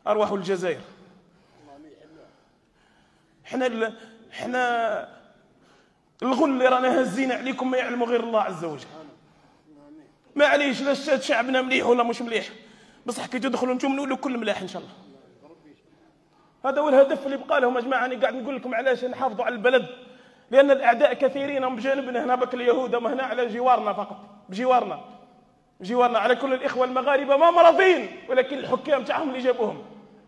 أرواح الجزائر. احنا الغل اللي رانا هزين عليكم ما يعلموا غير الله عز وجل. معليش لا شاد شعبنا مليح ولا مش مليح، بصح كي تدخلوا انتم نقولوا كل ملاح ان شاء الله. هذا هو الهدف اللي بقى لهم يا جماعه. انا قاعد نقول لكم علاش نحافظوا على البلد، لان الاعداء كثيرين هم بجانبنا هنا، بك اليهود هم هنا على جوارنا فقط، بجوارنا على كل الاخوه المغاربه ما مرضين، ولكن الحكام تاعهم اللي جابوهم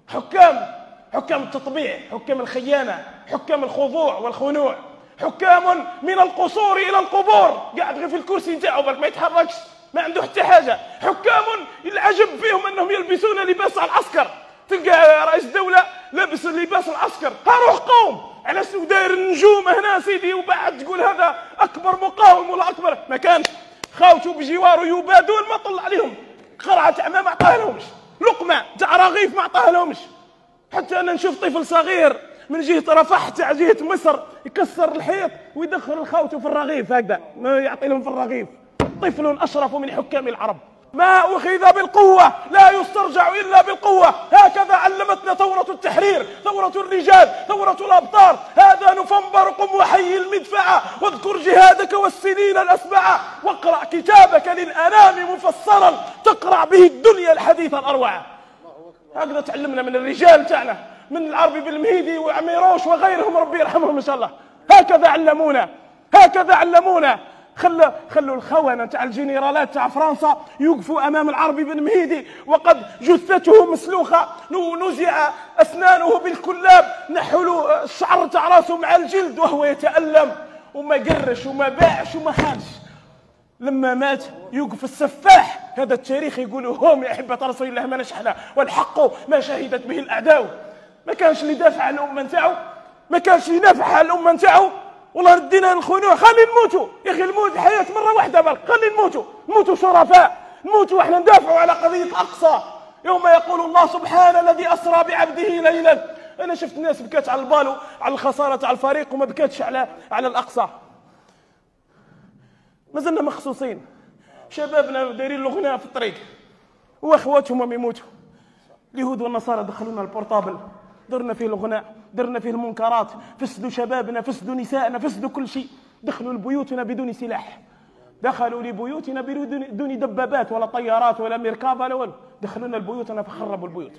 حكام التطبيع، حكام الخيانه، حكام الخضوع والخنوع، حكام من القصور الى القبور، قاعد غير في الكرسي نتاعو بالك ما يتحركش، ما عنده حتى حاجه. حكام العجب فيهم انهم يلبسون لباس العسكر، تلقى رئيس الدوله لابس لباس العسكر. ها روح قوم على داير النجوم هنا سيدي، وبعد تقول هذا اكبر مقاوم ولا اكبر ما كان. خاوته بجواره يبادون ما طلع عليهم، قرعه تاع ما عطاها لهمش، لقمه تاع رغيف ما عطاها لهمش. حتى انا نشوف طفل صغير من جهه رفح تاع جهه مصر يكسر الحيط ويدخل خاوته في الرغيف، هكذا ما يعطي لهم في الرغيف. طفل اشرف من حكام العرب. ما أخذ بالقوة لا يسترجع إلا بالقوة. هكذا علمتنا ثورة التحرير، ثورة الرجال، ثورة الأبطال. هذا نوفمبر، قم وحي المدفعة، واذكر جهادك والسنين الأسبعة، واقرأ كتابك للأنام مفسرا تقرأ به الدنيا الحديثة الأروعة. هكذا تعلمنا من الرجال تاعنا، من العربي بن المهيدي وعميروش وغيرهم ربي يرحمهم إن شاء الله. هكذا علمونا. خلوا الخونة تاع الجنرالات تاع فرنسا يوقفوا امام العربي بن مهيدي وقد جثته مسلوخه، نزع اسنانه بالكلاب، نحلوا الشعر تاع راسه مع الجلد وهو يتألم، وما قرش وما باعش وما خانش. لما مات يوقف السفاح. هذا التاريخ يقولوا هم يا احبه رسول الله ما نشحنا، والحق ما شهدت به الاعداء. ما كانش اللي دافع عن الامه نتاعو، ما كانش اللي نافع على الامه نتاعو. والله ردينا الخنوع، خلي نموتوا يا اخي، الموت الحياه مره واحده بالك، خلي نموتوا شرفاء، نموتوا واحنا ندافعوا على قضيه الاقصى. يوم يقول الله سبحان الذي اسرى بعبده ليلا. انا شفت الناس بكات على البالو على الخساره تاع الفريق وما بكاتش على الاقصى. ما زلنا مخصوصين، شبابنا دايرين الغناء في الطريق واخواتهم يموتوا. اليهود والنصارى دخلونا البورطابل، درنا فيه الغناء، درنا فيه المنكرات، فسدوا شبابنا، فسدوا نسائنا، فسدوا كل شيء. دخلوا لبيوتنا بدون سلاح، دخلوا لبيوتنا بدون دبابات ولا طيارات ولا مركبة ولا والو، دخلونا لبيوتنا فخربوا البيوت.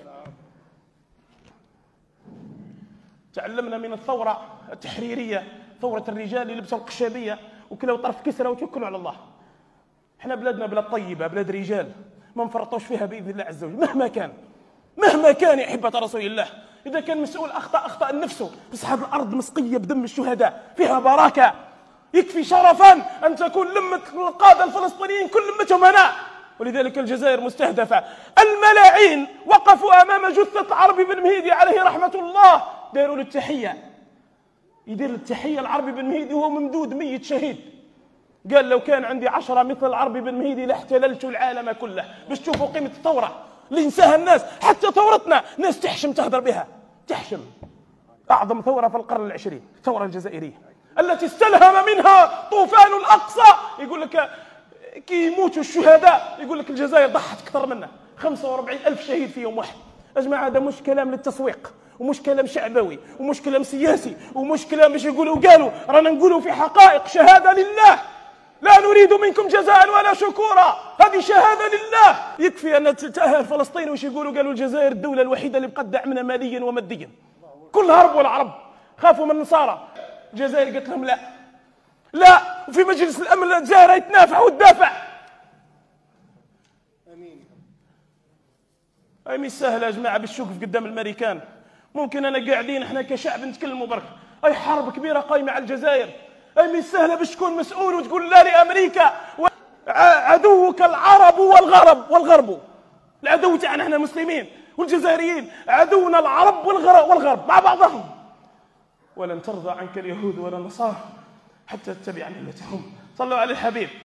تعلمنا من الثورة التحريرية، ثورة الرجال اللي لبسوا القشابية وكلوا طرف كسرى وتوكلوا على الله. احنا بلادنا بلاد طيبة، بلاد رجال، ما نفرطوش فيها بإذن الله عز وجل مهما كان يا أحبة رسول الله. إذا كان مسؤول أخطأ لنفسه، بس هذه الأرض مسقية بدم الشهداء، فيها بركة. يكفي شرفا أن تكون لمة القادة الفلسطينيين كل لمتهم هنا. ولذلك الجزائر مستهدفة. الملاعين وقفوا أمام جثة عربي بن مهيدي عليه رحمة الله، داروا له التحية. يدير التحية العربي بن مهيدي وهو ممدود ميت شهيد. قال لو كان عندي 10 مثل العربي بن مهيدي لاحتللت العالم كله. باش تشوفوا قيمة الثورة اللي ينساها الناس. حتى ثورتنا ناس تحشم تهدر بها، تحشم. أعظم ثورة في القرن العشرين الثورة الجزائرية التي استلهم منها طوفان الأقصى. يقول لك كي يموتوا الشهداء يقول لك الجزائر ضحت أكثر منا، 45,000 شهيد في يوم واحد. يا جماعة هذا مش كلام للتسويق، ومش كلام شعبوي، ومش كلام سياسي، ومش كلام باش يقولوا قالوا، رانا نقولوا في حقائق. شهادة لله، لا نريد منكم جزاء ولا شكورا، هذه شهادة لله. يكفي أن تتأهل فلسطين وش يقولوا؟ قالوا الجزائر الدولة الوحيدة اللي بقد دعمنا ماليا وماديا. كل هربوا العرب، خافوا من النصارى. الجزائر قالت لهم لا، وفي مجلس الأمن الجزائر يتنافع وتدافع. أي مش سهلة يا جماعة باش توقف قدام الأمريكان. ممكن أنا قاعدين احنا كشعب نتكلموا برك، أي حرب كبيرة قايمة على الجزائر. أي مش سهلة باش تكون مسؤول وتقول لا لأمريكا. عدوك العرب والغرب. العدو تاعنا احنا المسلمين والجزائريين، عدونا العرب والغرب مع بعضهم. ولن ترضى عنك اليهود ولا النصارى حتى تتبع ملتهم. صلوا على الحبيب.